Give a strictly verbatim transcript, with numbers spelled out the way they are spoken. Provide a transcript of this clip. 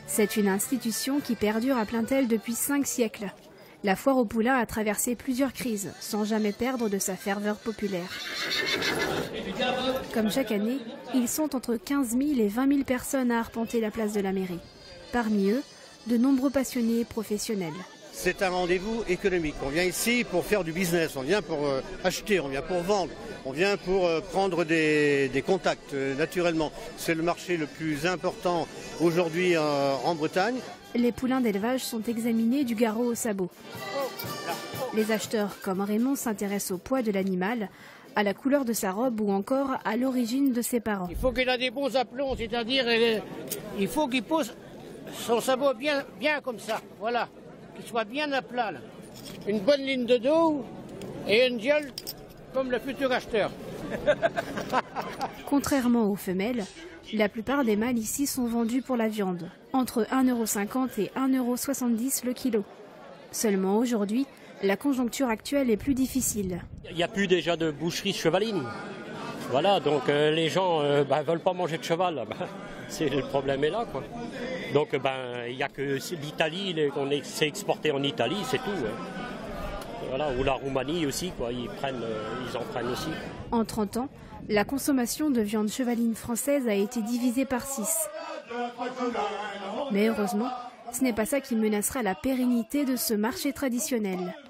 C'est une institution qui perdure à Plaintel depuis cinq siècles. La foire aux poulains a traversé plusieurs crises, sans jamais perdre de sa ferveur populaire. Comme chaque année, ils sont entre quinze mille et vingt mille personnes à arpenter la place de la mairie. Parmi eux, de nombreux passionnés et professionnels. C'est un rendez-vous économique. On vient ici pour faire du business, on vient pour euh, acheter, on vient pour vendre, on vient pour euh, prendre des, des contacts euh, naturellement. C'est le marché le plus important aujourd'hui euh, en Bretagne. Les poulains d'élevage sont examinés du garrot au sabot. Les acheteurs comme Raymond s'intéressent au poids de l'animal, à la couleur de sa robe ou encore à l'origine de ses parents. Il faut qu'il ait des bons aplombs, c'est-à-dire il faut qu'il pose son sabot bien, bien comme ça, voilà. Qu'il soit bien à plat, là. Une bonne ligne de dos et une gueule comme le futur acheteur. Contrairement aux femelles, la plupart des mâles ici sont vendus pour la viande, entre un euro cinquante et un euro soixante-dix le kilo. Seulement aujourd'hui, la conjoncture actuelle est plus difficile. Il n'y a plus déjà de boucherie chevaline. Voilà, donc euh, les gens ne euh, bah, veulent pas manger de cheval. Bah, c'est, le problème est là, quoi. Donc il ben, n'y a que l'Italie, qu'on s'est exporté en Italie, c'est tout. Hein. Voilà, ou la Roumanie aussi, quoi. Ils, prennent, euh, ils en prennent aussi. En trente ans, la consommation de viande chevaline française a été divisée par six. Mais heureusement, ce n'est pas ça qui menacera la pérennité de ce marché traditionnel.